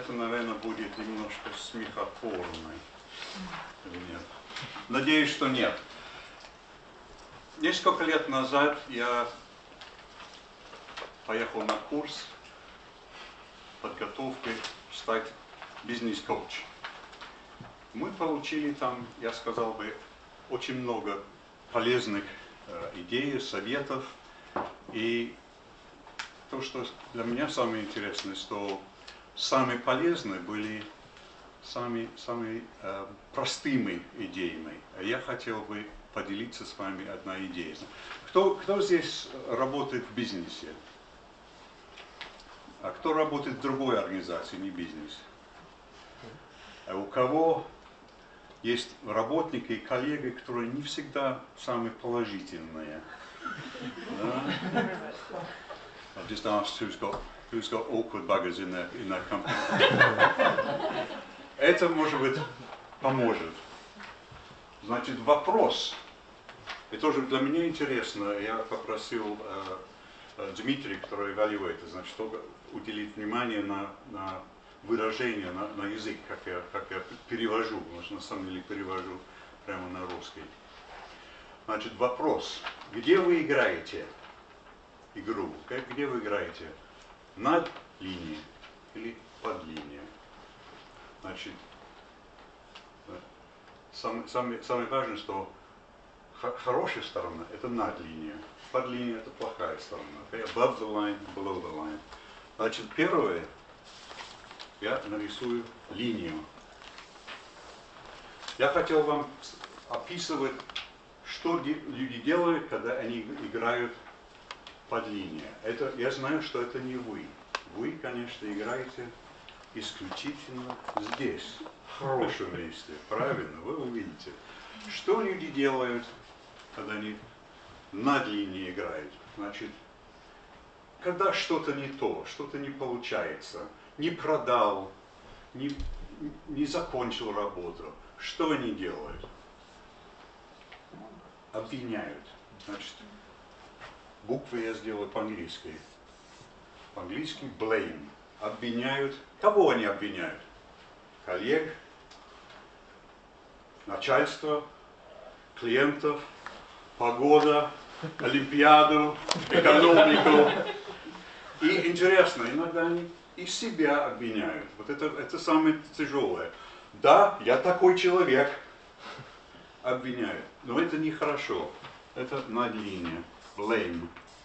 это, наверное, будет немножко смехотворно. Или нет? Надеюсь, что нет. Несколько лет назад я поехал на курс подготовки стать бизнес-коуч. Мы получили там, я сказал бы, очень много полезных идей, советов. И то, что для меня самое интересное, что самые полезные были самыми простыми идеями. Я хотел бы поделиться с вами одной идеей. Кто здесь работает в бизнесе? А кто работает в другой организации, не бизнесе? А у кого есть работники и коллеги, которые не всегда самые положительные? Да? I've just asked who's got awkward buggers in their company. Это, может быть, поможет. Значит, вопрос. И тоже для меня интересно, я попросил Дмитрия, который evaluator, значит, уделить внимание на выражение, на язык, как я перевожу, потому что на самом деле перевожу прямо на русский. Значит, вопрос. Где вы играете игру? Где вы играете? Над линией или под линией? Значит, самое важное, что хорошая сторона – это над линией, под линией – это плохая сторона. Okay? Above the line, below the line. Значит, первое, я нарисую линию. Я хотел вам описывать, что люди делают, когда они играют под линией. Это, я знаю, что это не вы. Вы, конечно, играете исключительно здесь, в хорошем месте. Правильно, вы увидите. Что люди делают, когда они над линией играют? Значит, когда что-то не то, что-то не получается, не продал, не закончил работу, что они делают? Обвиняют. Значит, буквы я сделаю по-английски. По-английски blame. Обвиняют. Кого они обвиняют? Коллег, начальство, клиентов, погода, олимпиаду, экономику. И интересно, иногда они и себя обвиняют. Вот это самое тяжелое. Да, я такой человек. Обвиняют. Но это нехорошо. Это над линией. Blame.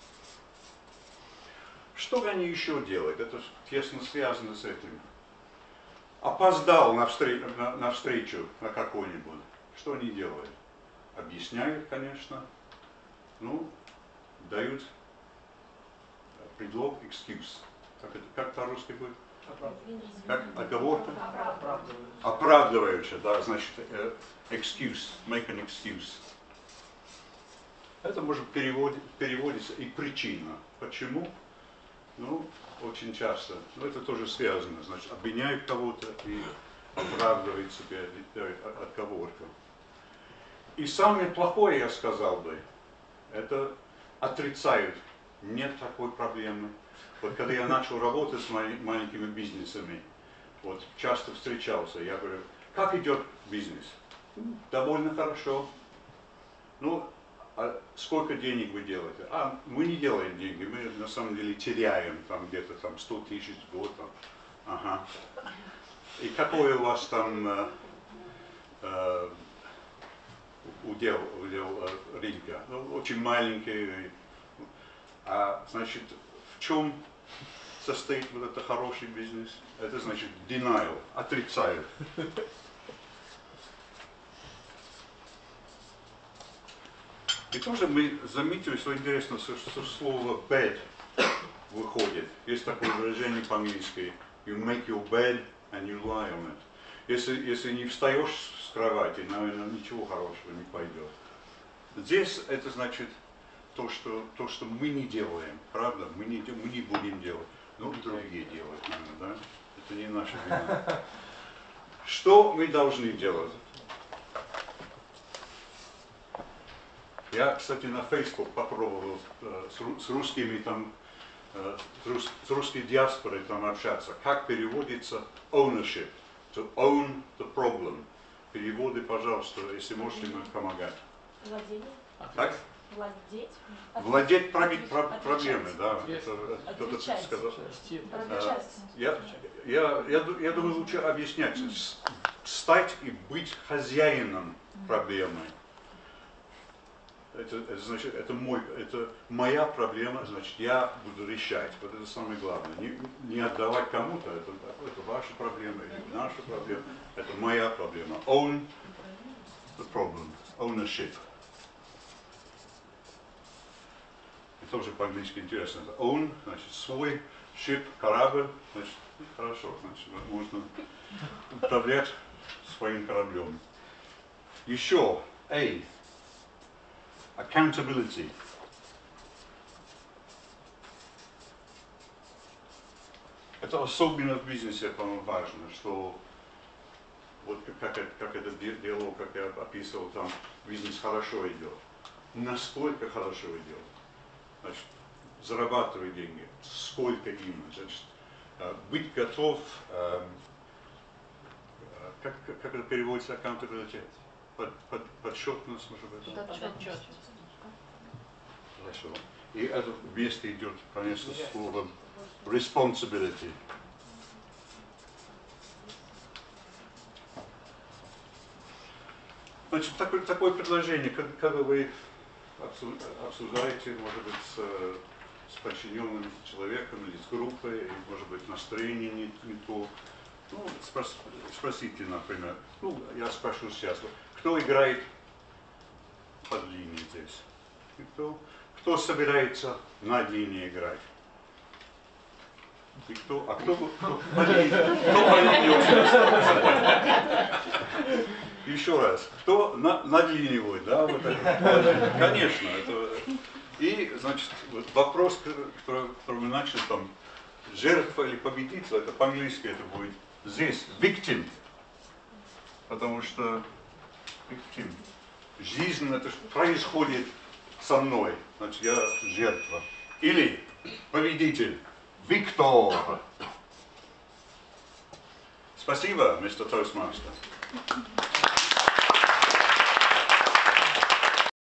Что они еще делают? Это тесно связано с этим. Опоздал на встречу на какую-нибудь. Что они делают? Объясняют, конечно. Ну, дают предлог, excuse. Как по-русски будет? Как оговорка? Оправдывающая, да, значит, excuse, make an excuse. Это может переводиться и причина. Почему? Ну, очень часто. Но это тоже связано. Значит, обвиняют кого-то и оправдывают себя, отговорка. И самое плохое, я сказал бы, это отрицают. Нет такой проблемы. Вот когда я начал работать с маленькими бизнесами, вот часто встречался, я говорю, как идет бизнес? Довольно хорошо. Ну, а сколько денег вы делаете? А, мы не делаем деньги, мы на самом деле теряем там где-то там 100 тысяч в год. Там. Ага. И какой у вас там удел рынка? Ну, очень маленький. А значит, в чем состоит вот это хороший бизнес? Это значит denial, отрицают. И тоже мы заметили, что интересно, что слово bed выходит. Есть такое выражение по-английски. You make your bed and you lie on it. Если не встаешь с кровати, наверное, ничего хорошего не пойдет. Здесь это значит то, что мы не делаем, правда? Мы не будем делать. Ну, другие делают, наверное, да? Это не наша вина. Что мы должны делать? Я, кстати, на Facebook попробовал с русскими там с русской диаспорой там общаться. Как переводится ownership? To own the problem. Переводы, пожалуйста, если можете нам помогать. Владение. Так? Владеть. Владеть проблемой, да. Кто-то сказал. Я думаю, лучше объяснять. Стать и быть хозяином проблемы. Это значит, это моя проблема, значит, я буду решать. Вот это самое главное. Не отдавать кому-то, это ваша проблема или наша проблема. Это моя проблема. Own the problem. Ownership. И тоже по-английски интересно. Это own, значит, свой, ship, корабль, значит, хорошо, значит, можно управлять своим кораблем. Еще, A. Accountability. Это особенно в бизнесе, по-моему, важно, что вот как этот диалог, как я описывал, там бизнес хорошо идет. Насколько хорошо идет? Значит, зарабатывать деньги. Сколько именно? Значит, быть готов, как это переводится, accountability? Подсчетность, может быть? Хорошо. И это вместе идет, конечно, слово responsibility. Значит, такое предложение, когда вы обсуждаете, может быть, с подчиненным человеком или с группой, и, может быть, настроение не то. Ну, спросите, например, ну, я спрошу сейчас, кто играет под линией здесь? И кто собирается над линией играть? И кто под линией очень остался? Еще раз, кто над линией, да, вот это, конечно, это. И, значит, вот вопрос, который мы начали, там, жертва или победитель, это по-английски это будет здесь, victim, потому что victim. Жизнь это происходит со мной, значит, я жертва. Или победитель, Виктор. Спасибо, мистер Toastmaster.